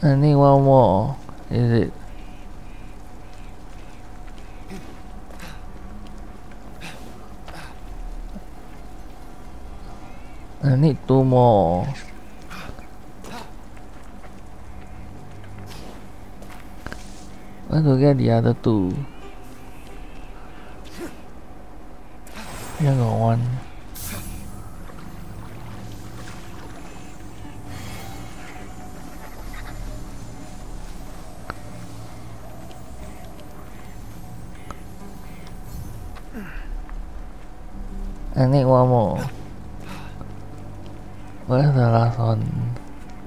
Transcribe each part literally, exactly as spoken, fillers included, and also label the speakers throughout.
Speaker 1: I need one more. Is it? I need two more. Where to get the other two? Here got one. I need one more. Where's the last one?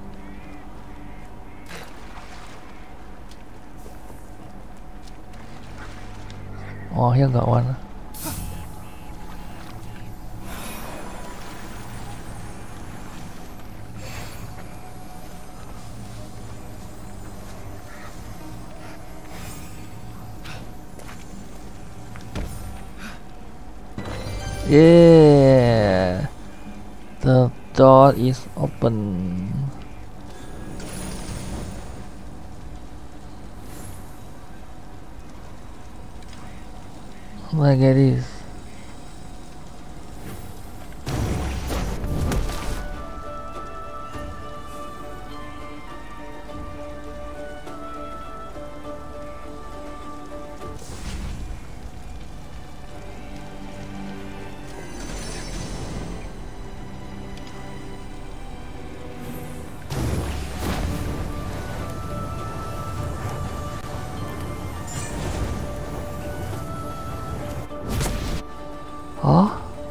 Speaker 1: Oh, here got one. Yeah, the door is open. Look at this. Huh?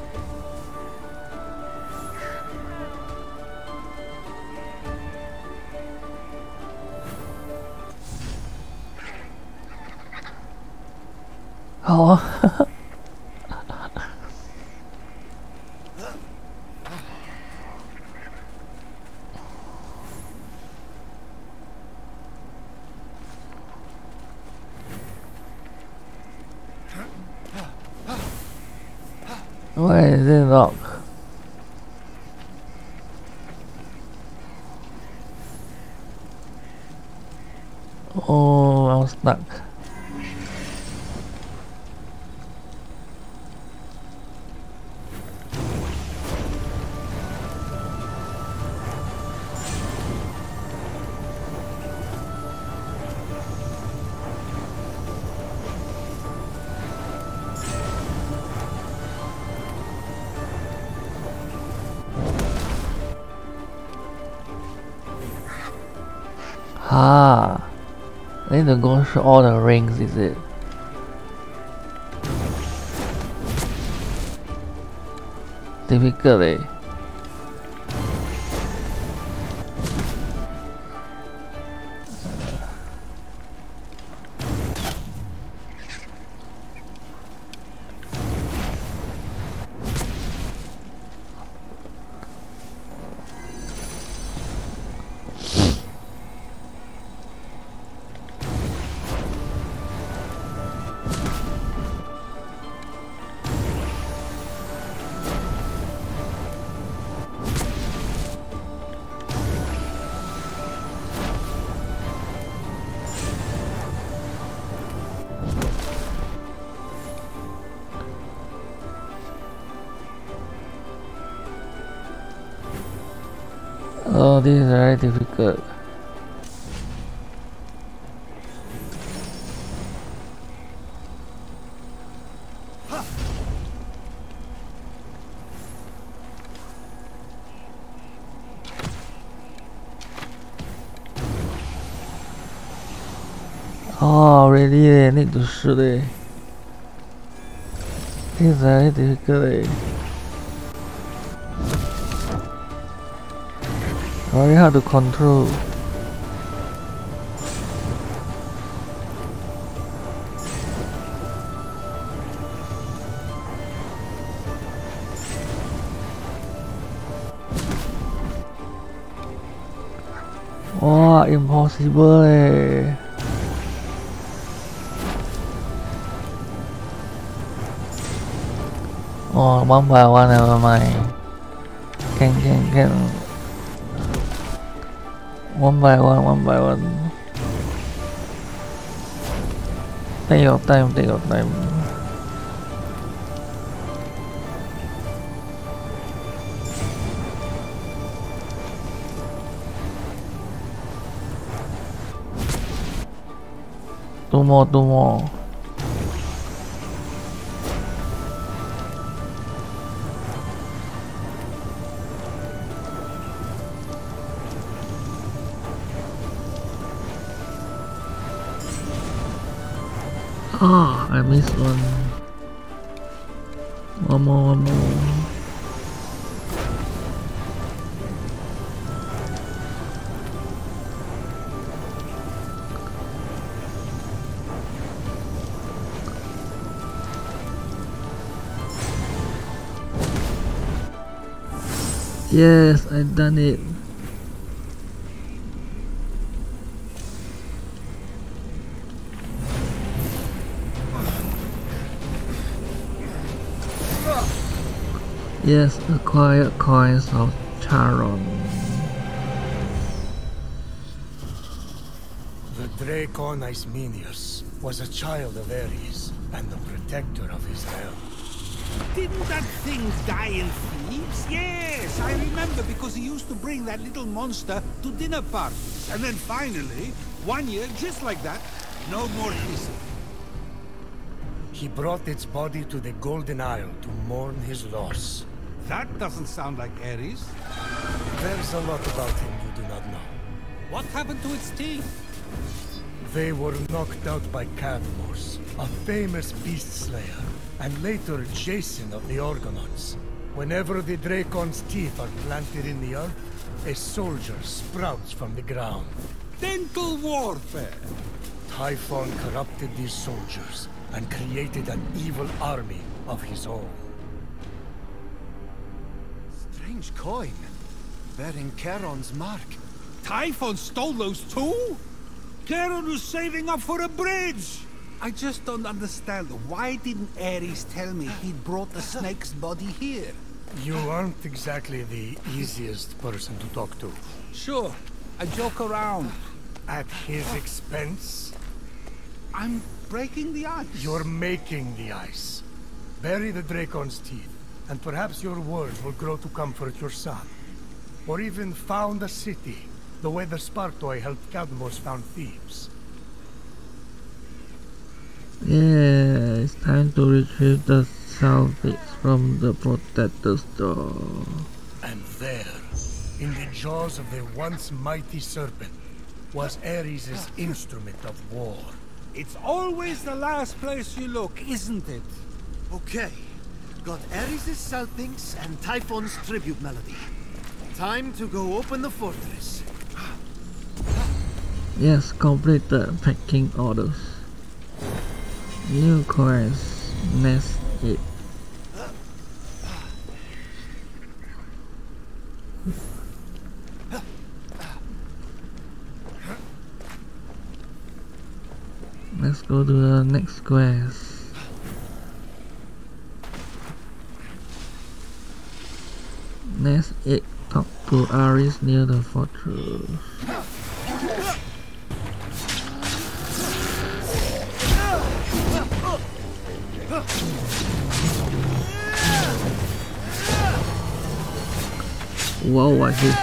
Speaker 1: Oh. Why is it locked? Oh, I'm stuck. Ah, I need to go through all the rings, is it? Difficult, eh? Oh, this is very difficult. Oh, really? I need to shoot it. This is very difficult. Eh? Very hard to control. Wow, impossible. Eh? Oh, one by one, never mind. Can, can, can. One by one, one by one. Take your time, take your time. Two more, two more. Ah, I missed one. One more, one more. Yes, I done it. Yes, acquire coins of Charon.
Speaker 2: The Dracon Ismenius was a child of Ares and the protector of his realm.
Speaker 3: Didn't that thing die in Thebes? Yes, I remember, because he used to bring that little monster to dinner parties. And then finally, one year, just like that, no more hissing.
Speaker 2: He brought its body to the Golden Isle to mourn his loss.
Speaker 3: That doesn't sound like Ares.
Speaker 2: There's a lot about him you do not know.
Speaker 3: What happened to its teeth?
Speaker 2: They were knocked out by Cadmos, a famous beast slayer, and later Jason of the Argonauts. Whenever the Dracon's teeth are planted in the earth, a soldier sprouts from the ground.
Speaker 3: Dental warfare!
Speaker 2: Typhon corrupted these soldiers and created an evil army of his own.
Speaker 4: Strange coin, bearing Charon's mark.
Speaker 3: Typhon stole those too? Charon was saving up for a bridge! I just don't understand. Why didn't Ares tell me he'd brought the snake's body here?
Speaker 2: You aren't exactly the easiest person to talk to.
Speaker 3: Sure, I joke around.
Speaker 2: At his expense?
Speaker 3: I'm breaking the ice.
Speaker 2: You're making the ice. Bury the Dracon's teeth, and perhaps your words will grow to comfort your son. Or even found a city, the way the Spartoi helped Cadmos found Thebes.
Speaker 1: Yeah, it's time to retrieve the salvage from the Protector's door.
Speaker 2: And there, in the jaws of the once mighty serpent, was Ares' instrument of war.
Speaker 3: It's always the last place you look, isn't it?
Speaker 4: Okay, got Ares' Salpinx and Typhon's tribute melody. Time to go open the fortress.
Speaker 1: Yes, complete the packing orders. New quest, next it. Let's go to the next quest. Next it, talk to Ares near the fortress. Whoa, I hit.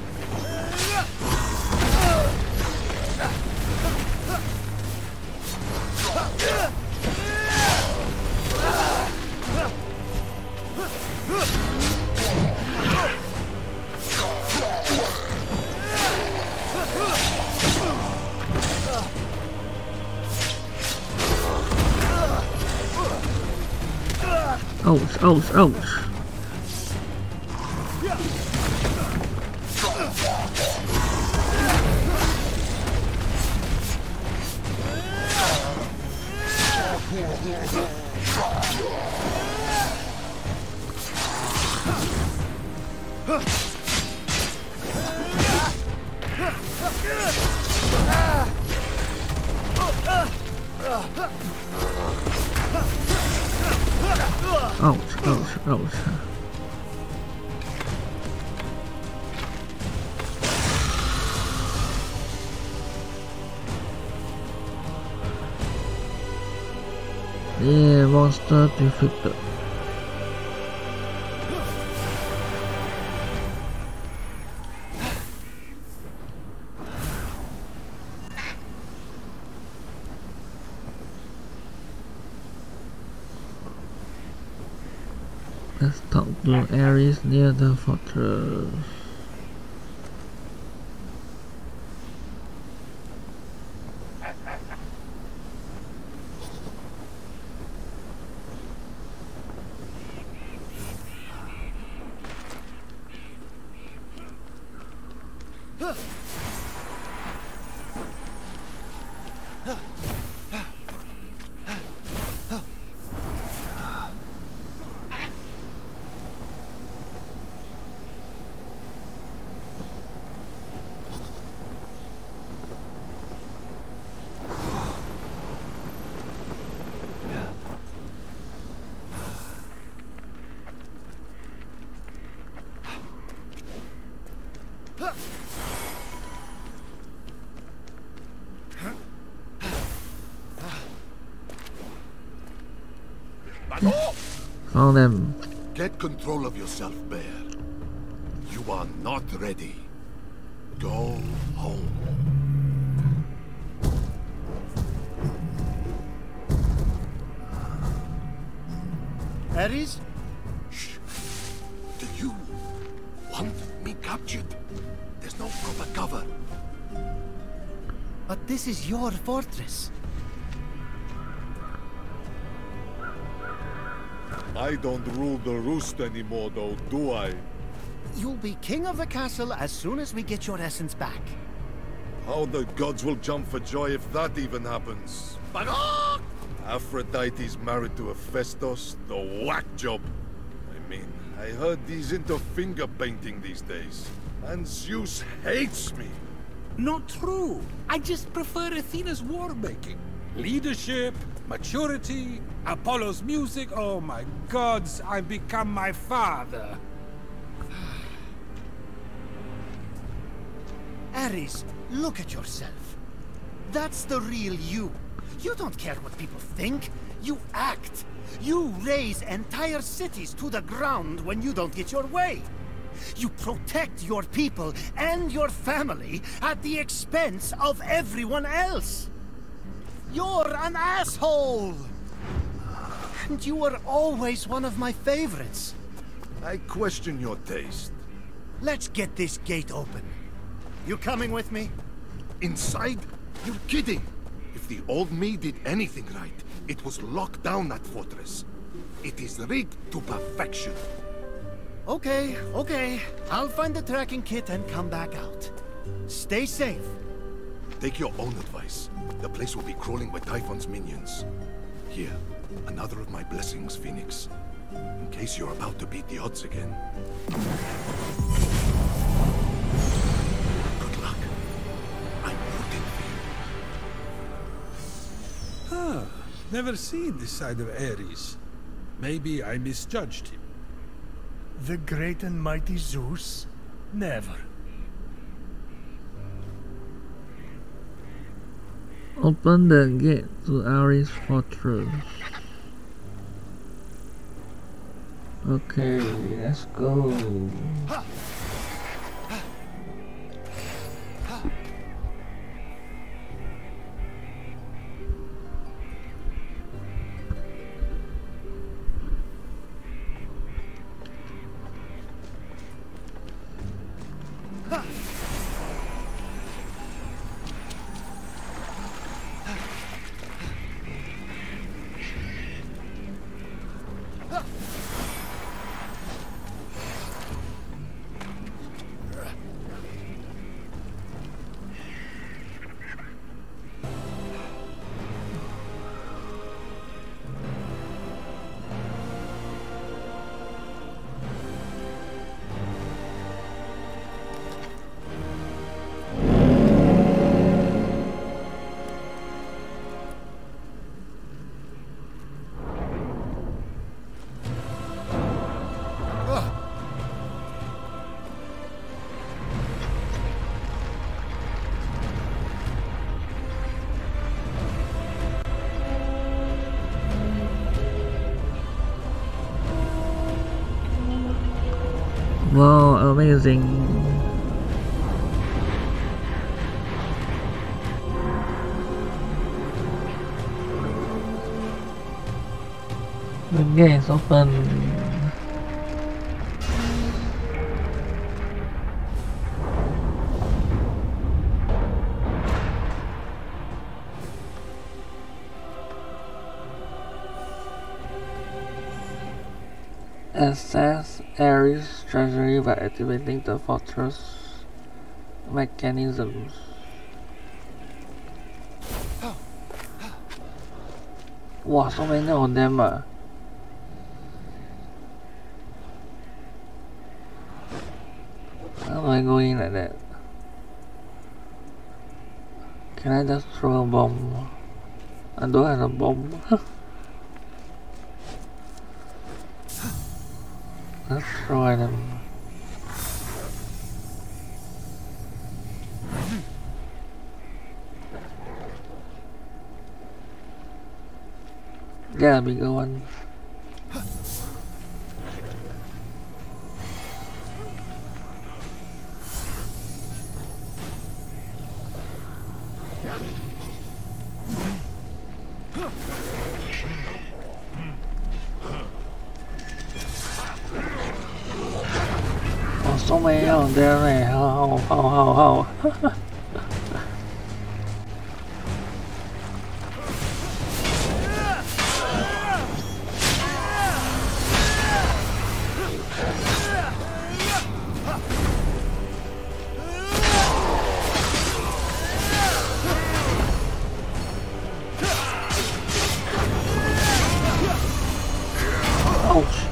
Speaker 1: Ouch, ouch, ouch. Ouch, ouch, ouch. Yeah, monster defeated. Let's talk to Ares near the fortress. Found them.
Speaker 5: Get control of yourself, Bear. You are not ready. Go home.
Speaker 4: Ares?
Speaker 5: Shh. Do you want me captured? There's no proper cover.
Speaker 4: But this is your fortress.
Speaker 5: I don't rule the roost anymore, though, do I?
Speaker 4: You'll be king of the castle as soon as we get your essence back.
Speaker 5: How the gods will jump for joy if that even happens. But Aphrodite's married to Hephaestus, the whack job. I mean, I heard he's into finger painting these days. And Zeus hates me.
Speaker 3: Not true. I just prefer Athena's war making. Leadership, maturity, Apollo's music. Oh my gods, I've become my father.
Speaker 4: Ares, look at yourself. That's the real you. You don't care what people think. You act. You raise entire cities to the ground when you don't get your way. You protect your people and your family at the expense of everyone else. You're an asshole! And you were always one of my favorites.
Speaker 5: I question your taste.
Speaker 4: Let's get this gate open. You coming with me?
Speaker 5: Inside? You're kidding! If the old me did anything right, it was lock down that fortress. It is rigged to perfection.
Speaker 4: Okay, okay. I'll find the tracking kit and come back out. Stay safe.
Speaker 5: Take your own advice. The place will be crawling with Typhon's minions. Here, another of my blessings, Phoenix. In case you're about to beat the odds again. Good luck. I'm rooting for you.
Speaker 3: Ah, never seen this side of Ares. Maybe I misjudged him.
Speaker 2: The great and mighty Zeus? Never.
Speaker 1: Open the gate to Ares fortress. Okay, let's go. Wow, amazing. The gate is open. Access Ares treasury by activating the fortress mechanisms. Wow, so many of them. Uh. How do I go in like that? Can I just throw a bomb? I don't have a bomb. Let's try them. Yeah, bigger one. So many out there, man. How, how, how, how? Ouch.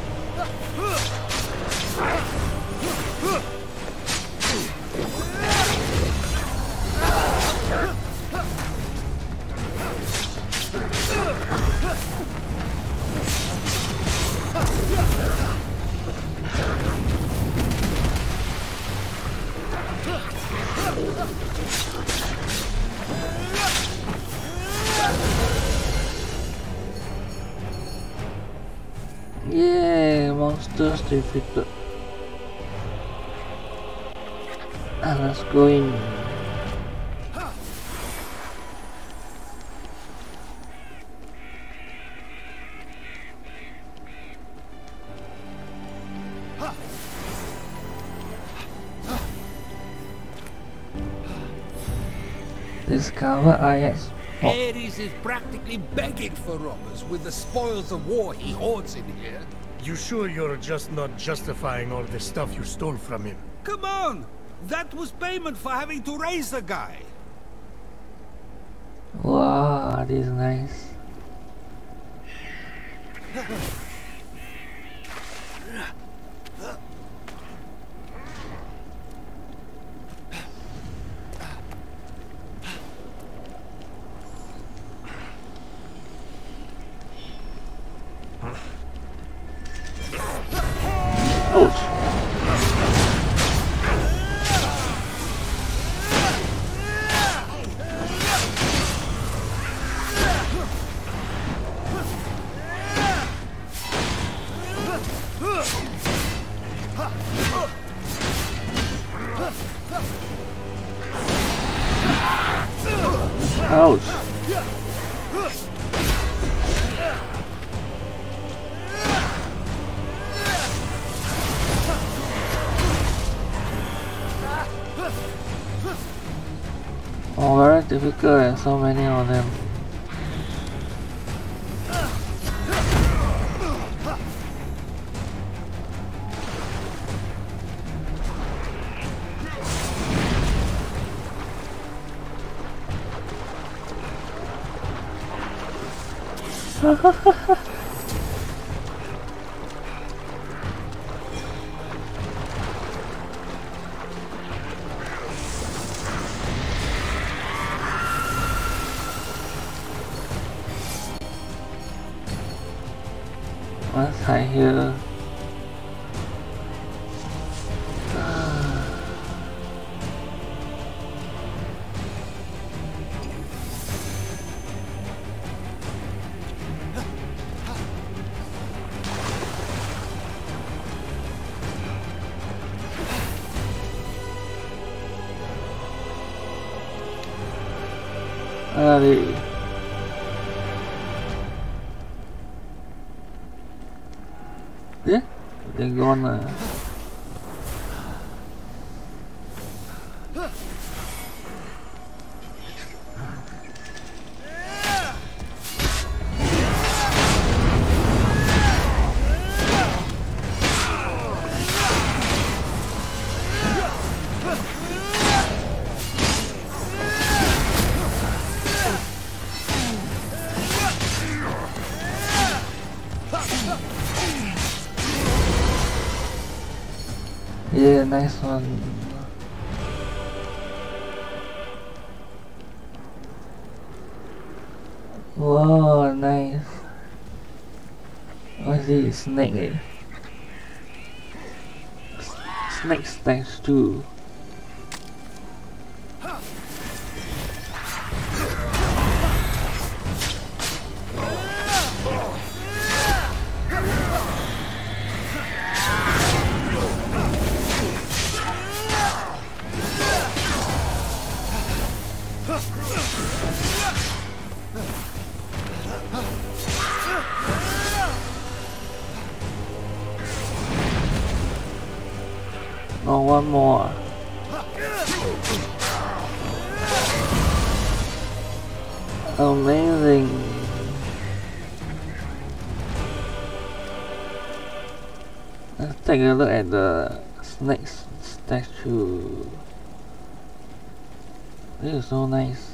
Speaker 1: Yeah, monsters defeated. And let's go in. Discover I S. Oh.
Speaker 3: Ares is practically begging for robbers with the spoils of war he hoards in here.
Speaker 2: You sure you're just not justifying all the stuff you stole from him?
Speaker 3: Come on! That was payment for having to raise the guy.
Speaker 1: Wow, this is nice. Ouch. Oh, very difficult and so many of them. What's high here? Allez. Yeah, they're gonna. Yeah, nice one. Wow, nice. What's this? Snake eh? Snake stacks too. Oh, one more. Amazing. Let's take a look at the snake statue. This is so nice.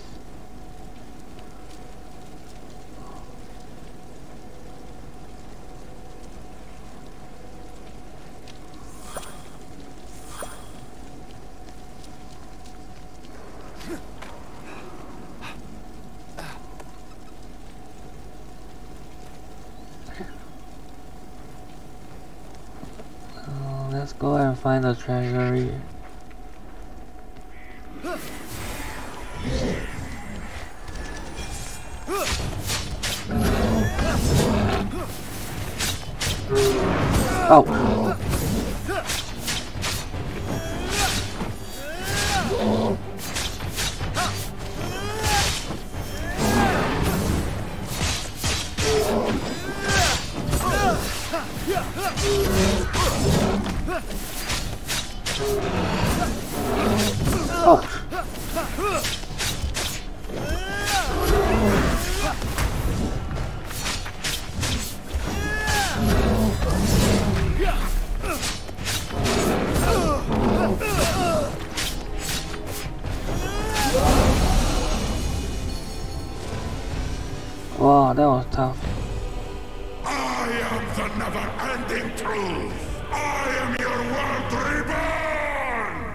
Speaker 1: Let's go and find the treasury. Oh. Wow, that was tough.
Speaker 6: I am the never-ending truth. I am your world reborn.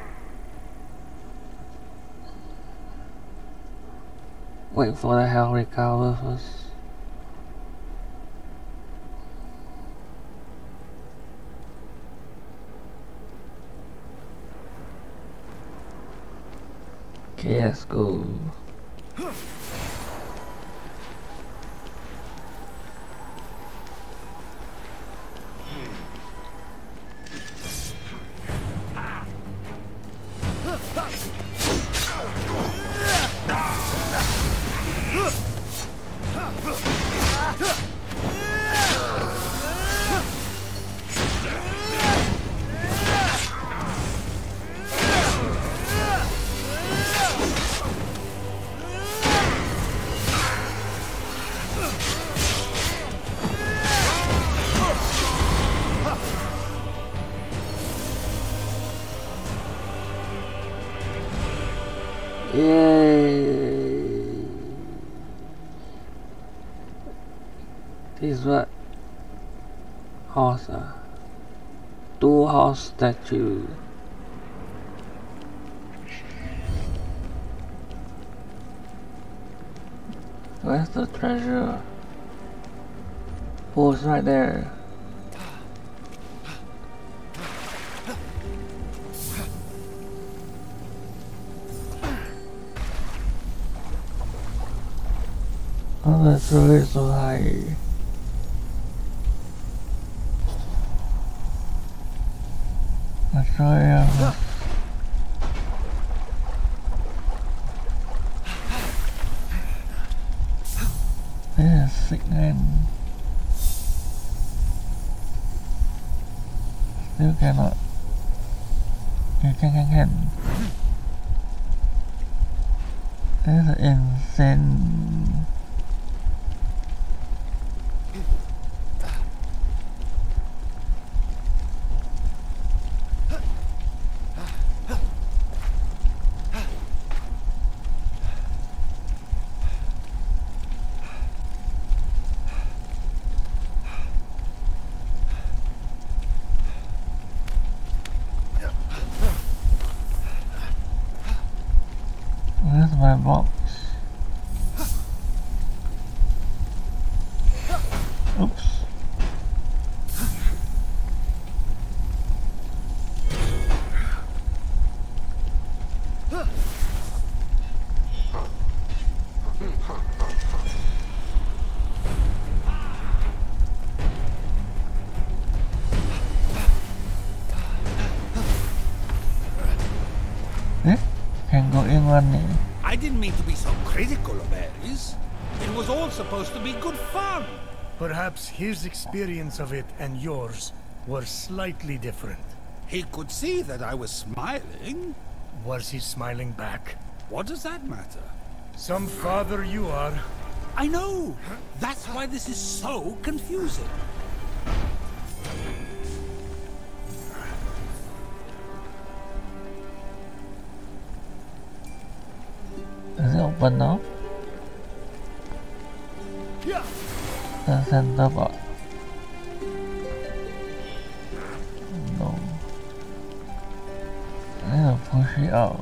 Speaker 1: Wait for the hell recover first. Okay, let's go. Yay! This is what horse uh, two horse statue. Where's the treasure? Oh, it's right there. Oh, that's really so high. Let's try it. still cannot. You can, can, can. This is insane. Where's my box? Oops. Eh? Can go in one eh?
Speaker 3: I didn't mean to be so critical of Ares. It was all supposed to be good fun.
Speaker 2: Perhaps his experience of it and yours were slightly different.
Speaker 3: He could see that I was smiling.
Speaker 2: Was he smiling back?
Speaker 3: What does that matter?
Speaker 2: Some father you are.
Speaker 3: I know! That's why this is so confusing.
Speaker 1: Is it open now? The center box. No. I need to push it out.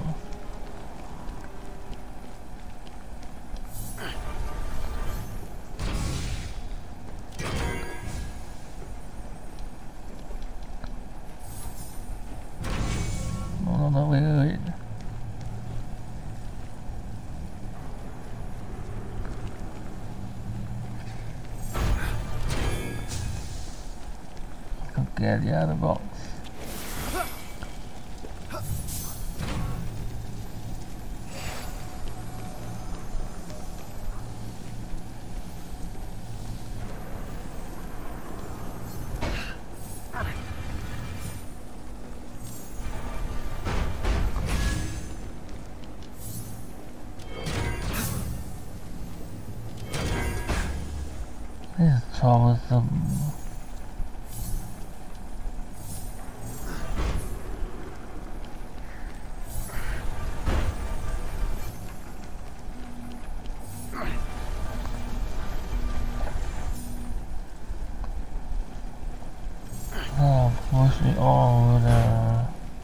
Speaker 1: No, no, no, wait, wait, wait. Get the other box. This is troublesome. Oh, push it all over there.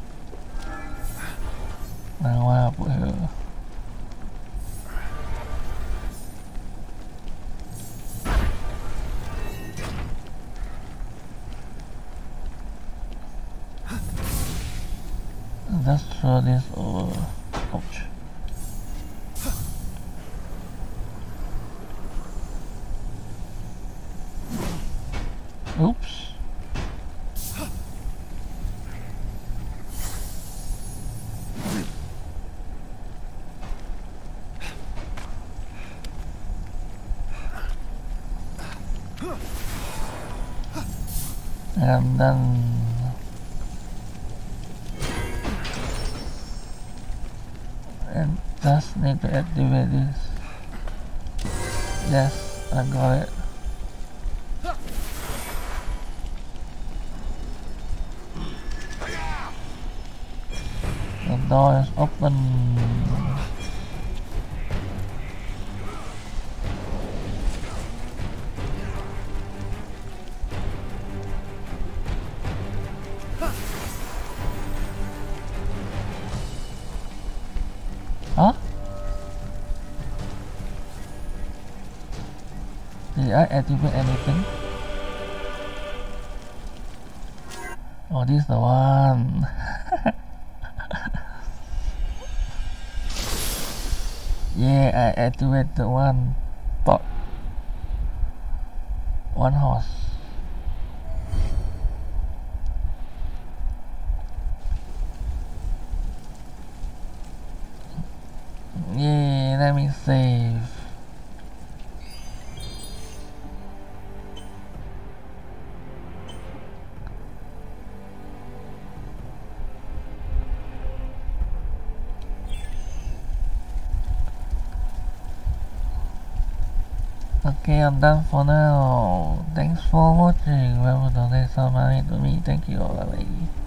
Speaker 1: Now what I put here? Let's throw this over. Ouch. Oops. And then and just need to activate this. Yes, I got it. The door is open. Huh? Did I activate anything? Oh, this is the one. Yeah, I activated the one pot. One horse. Yeah, let me save. Okay, I'm done for now. Thanks for watching. Remember to donate some money to me. Thank you. Bye bye.